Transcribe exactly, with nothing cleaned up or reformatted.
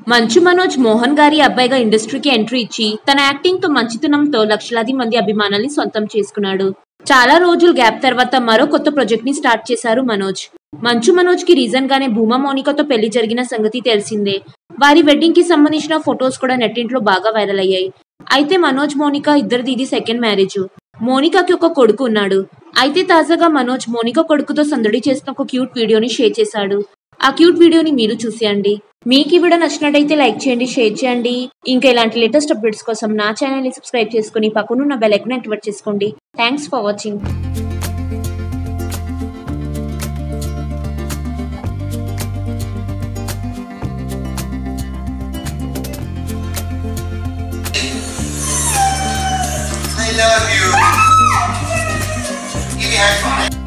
మంచు మనోజ్ మోహన్ గారి అబ్బాయిగా ఇండస్ట్రీకి ఎంట్రీ ఇచ్చి తన యాక్టింగ్ తో మంచితనంతో లక్షలాది మంది అభిమానాల్ని సొంతం చేసుకున్నాడు. చాలా రోజుల గ్యాప్ తర్వాత మరో కొత్త ప్రాజెక్ట్ ని స్టార్ట్ చేశారు మనోజ్. మంచు మనోజ్ కి రీజన్ గానే భూమా మౌనికతో పెళ్లి జరిగిన సంగతి తెలిసిందే. వారి వెడ్డింగ్ కి సంబంధించిన ఫొటోస్ కూడా నెట్టింట్లో బాగా వైరల్ అయ్యాయి. అయితే మనోజ్ మౌనిక ఇద్దరిది ఇది సెకండ్ మ్యారేజ్. మౌనికకి ఒక కొడుకు ఉన్నాడు. అయితే తాజాగా మనోజ్ మౌనిక కొడుకుతో సందడి చేసిన ఒక క్యూట్ వీడియోని షేర్ చేశాడు. ఆ క్యూట్ వీడియోని మీరు చూసేయండి. మీకు ఈ వీడియో నచ్చినట్టయితే లైక్ చేయండి, షేర్ చేయండి. ఇంకా ఇలాంటి లేటెస్ట్ అప్డేట్స్ కోసం నా ఛానల్ ని సబ్స్క్రైబ్ చేసుకుని పక్కనున్న బెల్ ఐకాన్ యాక్టివేట్ చేసుకోండి. Thanks for watching. I love you. Give me high five.